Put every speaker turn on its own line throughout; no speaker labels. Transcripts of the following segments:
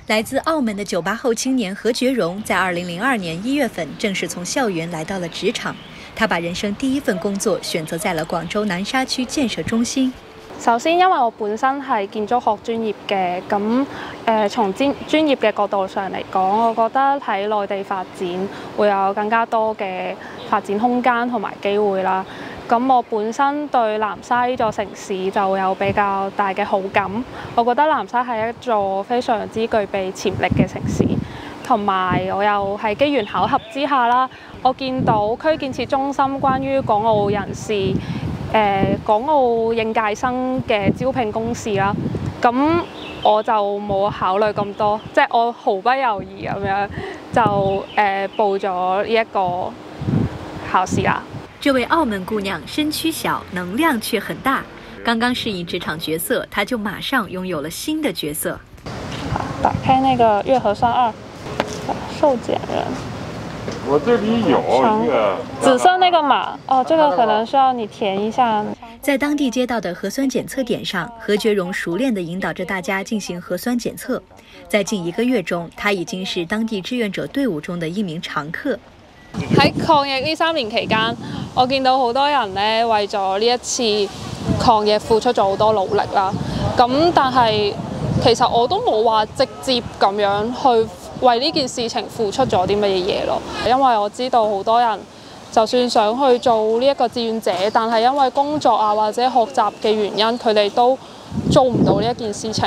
来自澳门的98后青年何觉荣，在2002年1月份正式從校園來到了職場。他把人生第一份工作選擇在了廣州南沙區建設中心。
首先，因為我本身係建築學專業嘅，咁從專業嘅角度上嚟講，我覺得喺內地發展會有更加多嘅發展空間同埋機會啦。咁我本身對南沙呢座城市就有比較大嘅好感，我覺得南沙係一座非常之具備潛力嘅城市，同埋我又喺機緣巧合之下啦，我見到區建設中心關於港澳人士、港澳應屆生嘅招聘公示啦，咁我就冇考慮咁多，即係我毫不猶豫咁樣就報咗呢一個考試啦。
這位澳門姑娘身軀小，能量卻很大。剛剛適應職場角色，她就馬上擁有了新的角色。
打開那個月核算2，受檢人。
我這裡有一個
紫色那個碼哦，這個可能需要你填一下。
在當地街道的核酸檢測點上，何覺榮熟練地引導着大家進行核酸檢測。在近1個月中，他已經是當地志願者隊伍中的一名常客。
喺抗疫呢3年期間，我見到好多人咧為咗呢一次抗疫付出咗好多努力啦。咁但係其實我都冇話直接咁樣去為呢件事情付出咗啲乜嘢嘢咯。因為我知道好多人就算想去做呢一個志願者，但係因為工作啊或者學習嘅原因，佢哋都做唔到呢一件事情。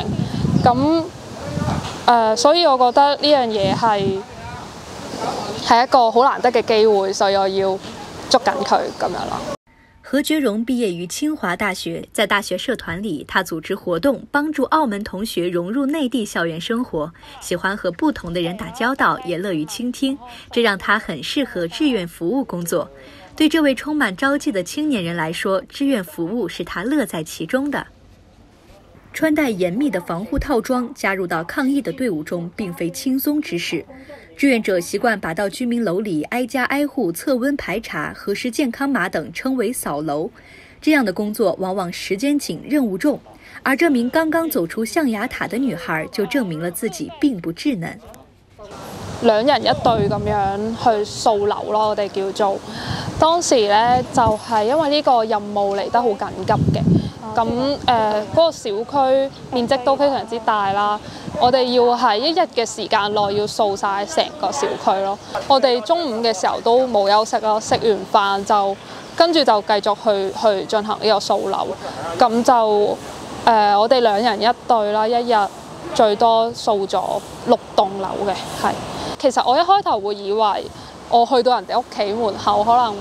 咁所以我覺得呢樣嘢係一個好難得嘅機會，所以我要捉緊佢咁樣咯。
何覺榮畢業於清華大學，在大學社團裡，他組織活動，幫助澳門同學融入內地校園生活，喜歡和不同的人打交道，也樂於傾聽，這讓他很適合志願服務工作。對這位充滿朝氣的青年人來說，志願服務是他樂在其中的。穿戴嚴密的防護套裝，加入到抗疫的隊伍中，並非輕鬆之事。志願者習慣把到居民樓裡挨家挨戶測溫排查、核實健康碼等，稱為掃樓。這樣的工作往往時間緊、任務重。而這名剛剛走出象牙塔的女孩，就證明了自己並不稚嫩。
2人1隊咁樣去掃樓咯，我哋叫做。當時咧就係因為呢個任務嚟得好緊急嘅。咁嗰個小區面積都非常之大啦，我哋要喺1日嘅時間內要掃晒成個小區咯。我哋中午嘅時候都冇休息咯，食完飯就跟住就繼續去進行呢個掃樓。咁就我哋2人1隊啦，1日最多掃咗6棟樓嘅，係。其實我一開頭會以為我去到人哋屋企門口可能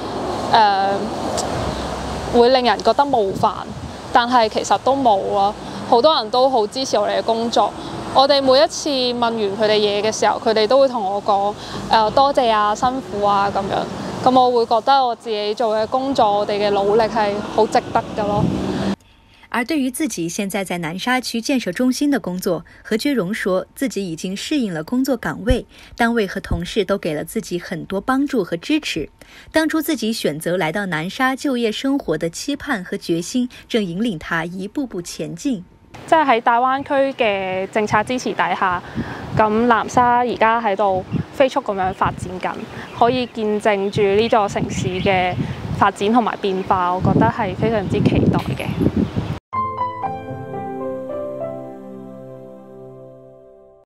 會令人覺得冒犯，但係其實都冇咯。好多人都好支持我哋嘅工作。我哋每一次問完佢哋嘢嘅時候，佢哋都會同我講多謝啊、辛苦啊咁樣。咁我會覺得我自己做嘅工作，我哋嘅努力係好值得㗎咯。
而對於自己現在在南沙區建設中心的工作，何覺榮說自己已經適應了工作崗位，單位和同事都給了自己很多幫助和支持。當初自己選擇來到南沙就業生活的期盼和決心，正引領他一步步前進。
即係喺大灣區嘅政策支持底下，咁南沙而家喺度飛速咁樣發展緊，可以見證住呢座城市嘅發展同埋變化，我覺得係非常之期待嘅。